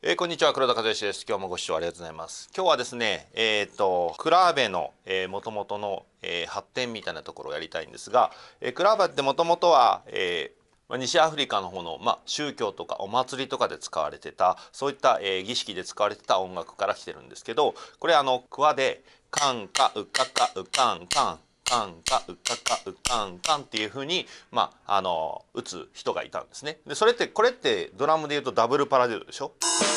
こんにちは、黒田和義です。今日もご視聴ありがとうございます。今日はですね、クラーベの元々の発展みたいなところをやりたいんですが、クラーベってもともとは西アフリカの方の、宗教とかお祭りとかで使われてたそういった、儀式で使われてた音楽から来てるんですけど、これクワでカンカウカカウカンカンカンカウカカウカンカンっていうふうに打つ人がいたんですね。でこれってドラムでいうとダブルパラディドでしょ。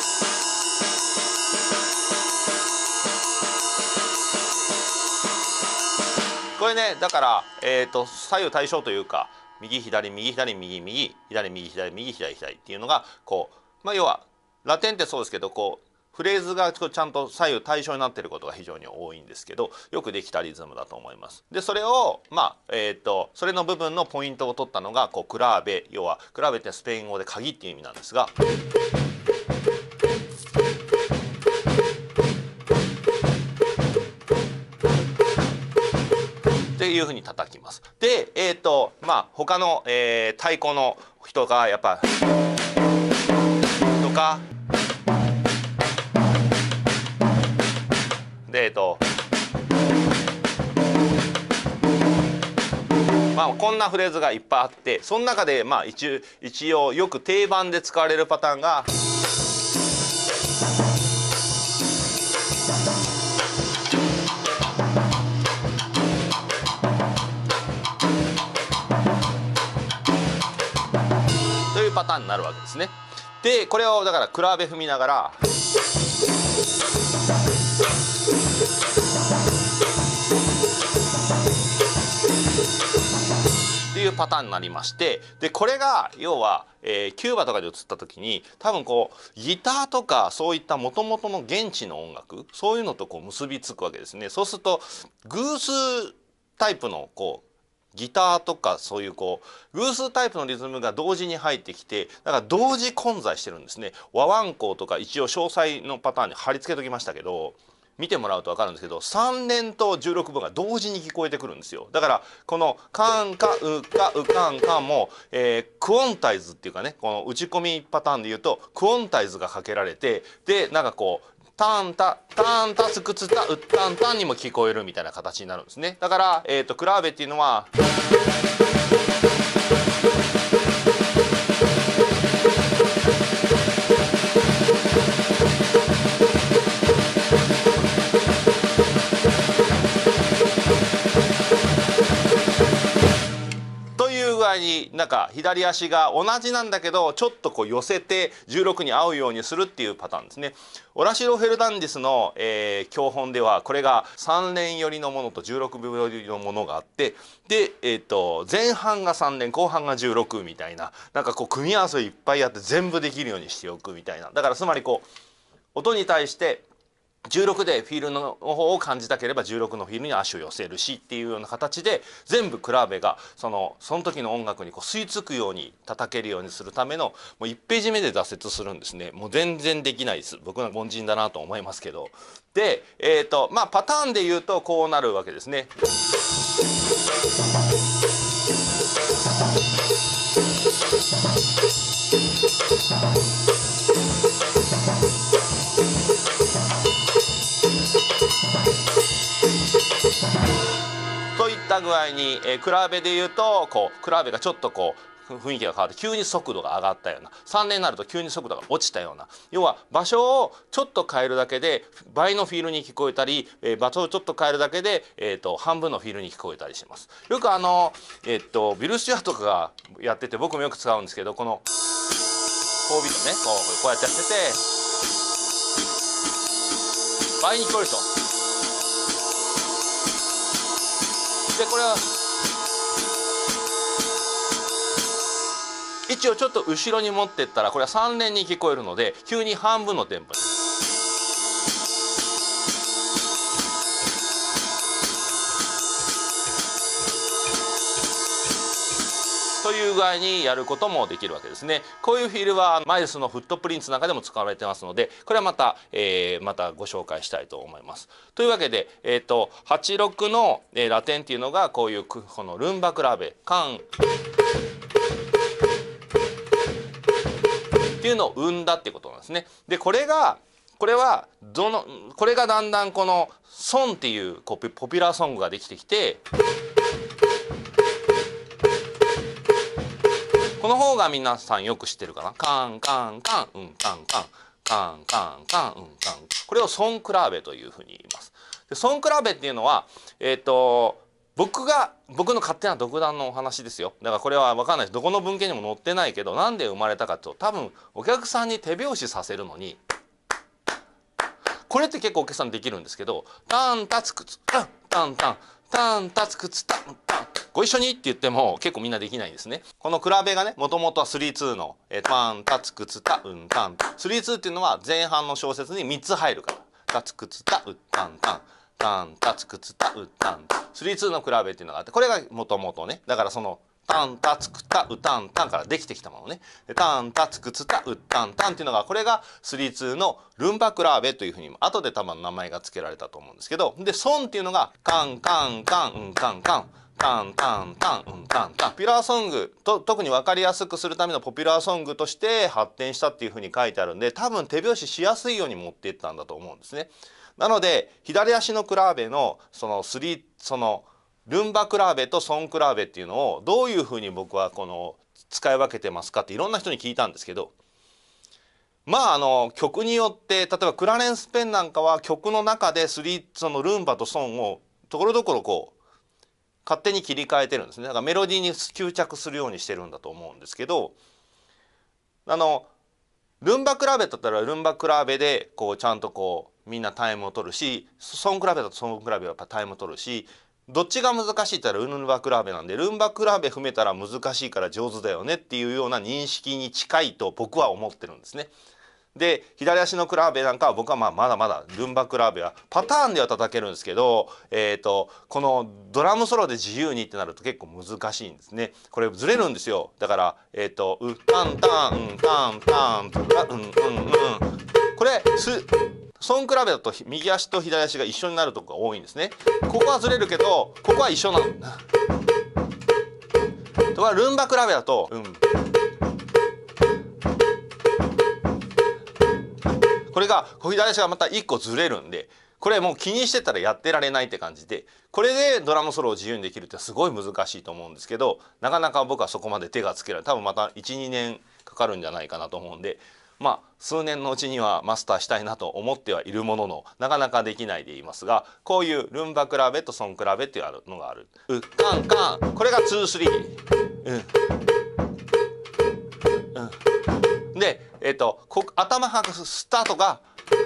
これね、だから左右対称というか、右左右左右右左右左右左左っていうのが要はラテンってそうですけどフレーズがちゃんと左右対称になっていることが非常に多いんですけど、よくできたリズムだと思います。でそれをそれの部分のポイントを取ったのがクラーベ、要はクラーベってスペイン語で鍵っていう意味なんですが。っていうふうに叩きます。で他の、太鼓の人がやっぱとかでこんなフレーズがいっぱいあって、その中で一応よく定番で使われるパターンがというパターンになるわけですね。でこれをだからクラーベ踏みながらっていうパターンになりまして、でこれが要は、キューバとかで映った時に多分ギターとかそういったもともとの現地の音楽、そういうのと結びつくわけですね。そうすると偶数タイプのギターとかそういう偶数タイプのリズムが同時に入ってきて、だから同時混在してるんですね。和腕工とか一応詳細のパターンに貼り付けときましたけど、見てもらうと分かるんですけど、3連と16分が同時に聞こえてくるんですよ。だからこのカンカウカウカンカンも、クオンタイズっていうかね、この打ち込みパターンでいうとクオンタイズがかけられて、でタンタタンタスクツタウッタンタンにも聞こえるみたいな形になるんですね。だからクラーベっていうのはに左足が同じなんだけどちょっと寄せて16に合うようにするっていうパターンですね。オラシロ・フェルナンディスの、教本ではこれが3連寄りのものと16分寄りのものがあって、で、前半が3連後半が16みたいな組み合わせをいっぱいやって全部できるようにしておくみたいな。だからつまり音に対して16でフィールの方を感じたければ16のフィールに足を寄せるしっていうような形で、全部クラーベがその時の音楽に吸い付くように叩けるようにするためのもう1ページ目で挫折するんですね。もう全然できないです。僕は凡人だなと思いますけど。でパターンで言うとこうなるわけですね。といった具合に、クラーベでいうとクラーベがちょっと雰囲気が変わって急に速度が上がったような、3連になると急に速度が落ちたような、要は場所をちょっと変えるだけで倍のフィールに聞こえたり、場所をちょっと変えるだけで、半分のフィールに聞こえたりします。よくビル・スチュアートとかがやってて、僕もよく使うんですけど、この4ビートねこうやってやってて倍に聞こえるでしょ。でこれは一応ちょっと後ろに持ってったらこれは3連に聞こえるので急に半分のテンポに。という具合にやることもできるわけですね。こういうフィールはマイルスのフットプリンツなんかでも使われてますので、これはまたご紹介したいと思います。というわけで、86のラテンっていうのがこういうこのルンバクラーベカンっていうのを生んだっていうことなんですね。でこれがだんだんこのソンっていうポピュラーソングができてきて、この方が皆さんよく知ってるかな。カンカンカンうんカンカンカンカンカンうんカン。これをソンクラーベというふうに言います。でソンクラーベっていうのは僕の勝手な独断のお話ですよ。だからこれは分かんないです。どこの文献にも載ってないけど、なんで生まれたかと、多分お客さんに手拍子させるのに、これって結構お客さんできるんですけど、タンタツクツタンタンタンタンタツクツタンタン、ご一緒にって言っても結構みんなできないんですね。この比べがね、もともとは3-2のタンタツクツタウンタン。3-2っていうのは前半の小節に3つ入るから。タツクツタウタンタン。タンタツクツタウタン。3-2の比べっていうのがあって、これがもともとね、だからそのタンタツクタウタンタンからできてきたものね。タンタツクツタウタンタンっていうのが、これが3-2のルンバクラーベというふうに後で多分名前が付けられたと思うんですけど、でソンっていうのがカンカンカンうんカンカンタンタンタンうんタンタン。ポピュラーソングと特に分かりやすくするためのポピュラーソングとして発展したっていうふうに書いてあるんで、多分手拍子しやすいように持っていったんだと思うんですね。なので左足のクラーベのそのルンバクラーベとソンクラーベっていうのをどういうふうに僕はこの使い分けてますかっていろんな人に聞いたんですけど、まあ曲によって、例えばクラレンス・ペンなんかは曲の中でそのルンバとソンをところどころこう勝手に切り替えてるんですね。だからメロディーに吸着するようにしてるんだと思うんですけど、ルンバクラーベだったらルンバクラーベでこうちゃんとこうみんなタイムを取るし、ソンクラーベだとソンクラーベはやっぱタイムを取るし、どっちが難しいって言ったらルンバクラーベなんで、ルンバクラーベ踏めたら難しいから上手だよねっていうような認識に近いと僕は思ってるんですね。で左足のクラーベなんかは僕はまだまだルンバクラーベはパターンでは叩けるんですけど、このドラムソロで自由にってなると結構難しいんですね。これずれるんですよ。だからウタンタンタンタンプラうんうんうん、これソンクラーベだと右足と左足が一緒になるとこが多いんですね。ここはずれるけどここは一緒なの。とかルンバクラーベだとこれが左足がまた1個ずれるんで、これもう気にしてたらやってられないって感じで、これでドラムソロを自由にできるってすごい難しいと思うんですけど、なかなか僕はそこまで手がつけられない。多分また 1,2 年かかるんじゃないかなと思うんで、まあ数年のうちにはマスターしたいなと思ってはいるものの、なかなかできないでいますが、こういうルンバクラーベとソンクラーベっていうのがある。カンカン、これが2-3。で頭はくスタートが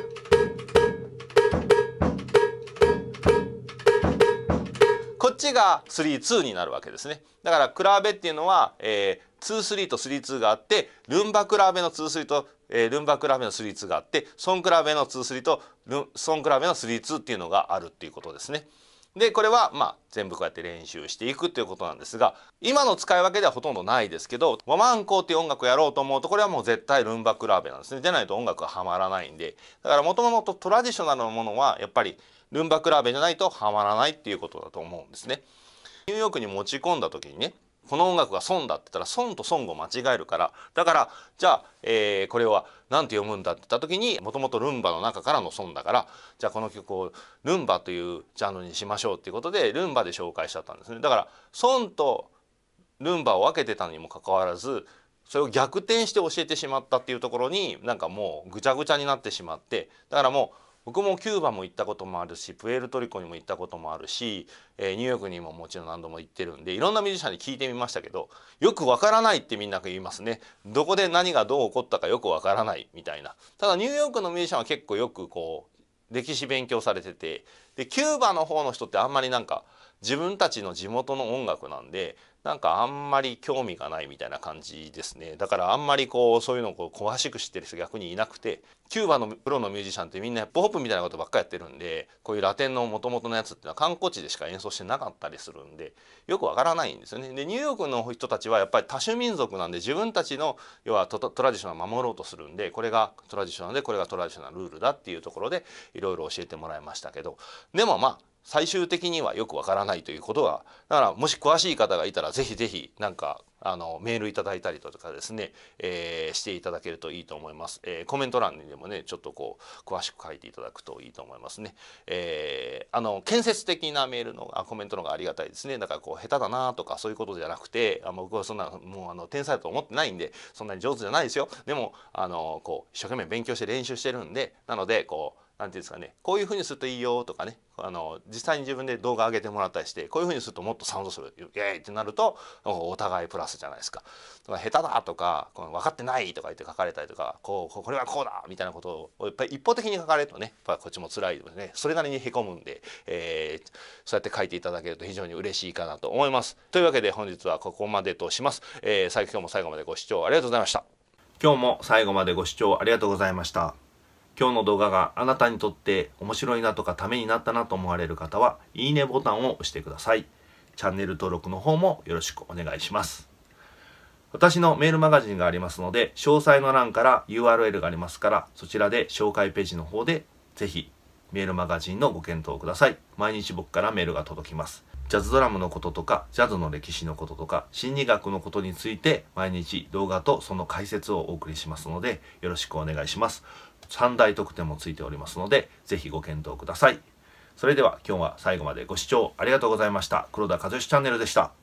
こっちが3-2になるわけですね。だからクラーベっていうのは、2-3と3-2があって、ルンバクラーベの2-3と、ルンバクラーベの3-2があって、ソンクラーベの2-3とソンクラーベの3-2っていうのがあるっていうことですね。でこれはまあ全部こうやって練習していくということなんですが、今の使い分けではほとんどないですけど、ワマンコっていう音楽をやろうと思うと、これはもう絶対ルンバクラーベなんですね。でないと音楽がはまらないんで、だからもともとトラディショナルなものはやっぱりルンバクラーベじゃないとはまらないっていうことだと思うんですね。ニューヨークに持ち込んだ時にね、この音楽がソンだって言ったらソンとソンを間違えるから、だからじゃあ、これは何て読むんだって言った時に、もともとルンバの中からのソンだから、じゃあこの曲をルンバというジャンルにしましょうっていうことでルンバで紹介しちゃったんですね。だからソンとルンバを分けてたにもかかわらず、それを逆転して教えてしまったっていうところになんかもうぐちゃぐちゃになってしまって、だからもう僕もキューバも行ったこともあるし、プエルトリコにも行ったこともあるし、ニューヨークにももちろん何度も行ってるんで、いろんなミュージシャンに聞いてみましたけど、よくわからないってみんな言いますね。どこで何がどう起こったかよくわからないみたいな。ただニューヨークのミュージシャンは結構よくこう歴史勉強されてて、でキューバの方の人ってあんまりなんか自分たちの地元の音楽なんで、なんかあんまり興味がないみたいな感じですね。だからあんまりこうそういうのを詳しく知ってる人逆にいなくて、キューバのプロのミュージシャンってみんなヒップホップみたいなことばっかりやってるんで、こういうラテンの元々のやつっていうのは観光地でしか演奏してなかったりするんで、よくわからないんですよね。でニューヨークの人たちはやっぱり多種民族なんで、自分たちの要はトラディショナルを守ろうとするんで、これがトラディショナルでこれがトラディショナルルールだっていうところでいろいろ教えてもらいましたけど、でもまあ最終的にはよくわからないということは、だからもし詳しい方がいたらぜひぜひなんかメールいただいたりとかですね、していただけるといいと思います。コメント欄にでもねちょっとこう詳しく書いていただくといいと思いますね。建設的なメールのコメントの方がありがたいですね。だからこう下手だなとかそういうことじゃなくて、僕はそんなもう天才だと思ってないんでそんなに上手じゃないですよ。でもこう一生懸命勉強して練習してるんで、なのでこうなんていうんですかね、こういうふうにするといいよとかね、実際に自分で動画上げてもらったりして、こういうふうにするともっとサウンドするイエーイってなるとお互いプラスじゃないですか。だから下手だとか分かってないとか言って書かれたりとか、これはこうだみたいなことをやっぱり一方的に書かれるとね、やっぱこっちも辛いですね。それなりにへこむんで、そうやって書いていただけると非常に嬉しいかなと思います。というわけで本日はここまでとします。今日も最後までご視聴ありがとうございました。 今日も最後までご視聴ありがとうございました。今日の動画があなたにとって面白いなとかためになったなと思われる方は、いいねボタンを押してください。チャンネル登録の方もよろしくお願いします。私のメールマガジンがありますので、詳細の欄から URL がありますから、そちらで紹介ページの方でぜひメールマガジンのご検討ください。毎日僕からメールが届きます。ジャズドラムのこととか、ジャズの歴史のこととか、心理学のことについて毎日動画とその解説をお送りしますので、よろしくお願いします。3大特典もついておりますので、ぜひご検討ください。それでは今日は最後までご視聴ありがとうございました。黒田和義チャンネルでした。